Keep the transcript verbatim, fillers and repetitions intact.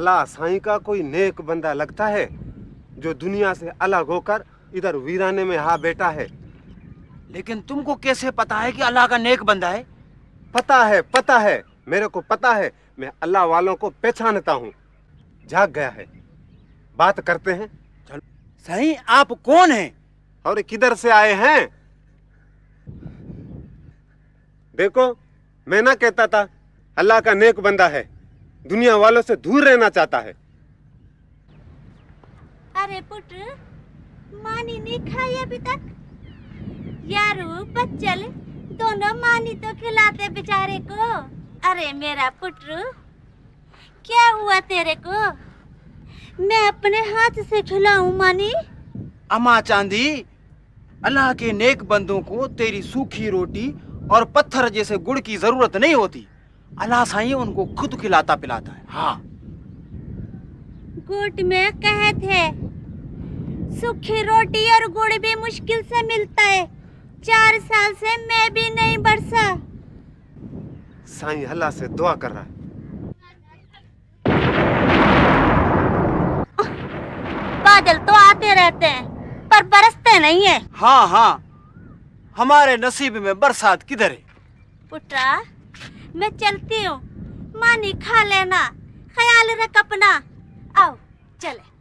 अल्लाह साईं का कोई नेक बंदा लगता है जो दुनिया से अलग होकर इधर वीराने में हा बैठा है। लेकिन तुमको कैसे पता है कि अल्लाह का नेक बंदा है? पता है, पता है, मेरे को पता है। मैं अल्लाह वालों को पहचानता हूँ। जाग गया है, बात करते हैं। चलो। साईं, आप कौन हैं और किधर से आए हैं? देखो, मैं ना कहता था अल्लाह का नेक बंदा है, दुनिया वालों से दूर रहना चाहता है। अरे पुत्र, मानी नहीं खाई अभी तक? यारू बच्चल दोनों मानी तो खिलाते बेचारे को। अरे मेरा पुत्र, क्या हुआ तेरे को? मैं अपने हाथ से खिलाऊं मानी? अम्मा चांदी, अल्लाह के नेक बंदों को तेरी सूखी रोटी और पत्थर जैसे गुड़ की जरूरत नहीं होती। अल्लाह साईं उनको खुद खिलाता पिलाता है। हाँ, गुड़ में कहे थे, सूखी रोटी और गुड़ भी मुश्किल से मिलता है। चार साल से मैं भी नहीं बरसा। साईं अल्लाह से दुआ कर रहा है। बादल तो आते रहते हैं पर बरसते नहीं है। हाँ हाँ, हमारे नसीब में बरसात किधर है? पुत्रा, मैं चलती हूँ, मानी खा लेना, ख्याल रख अपना। आओ चले।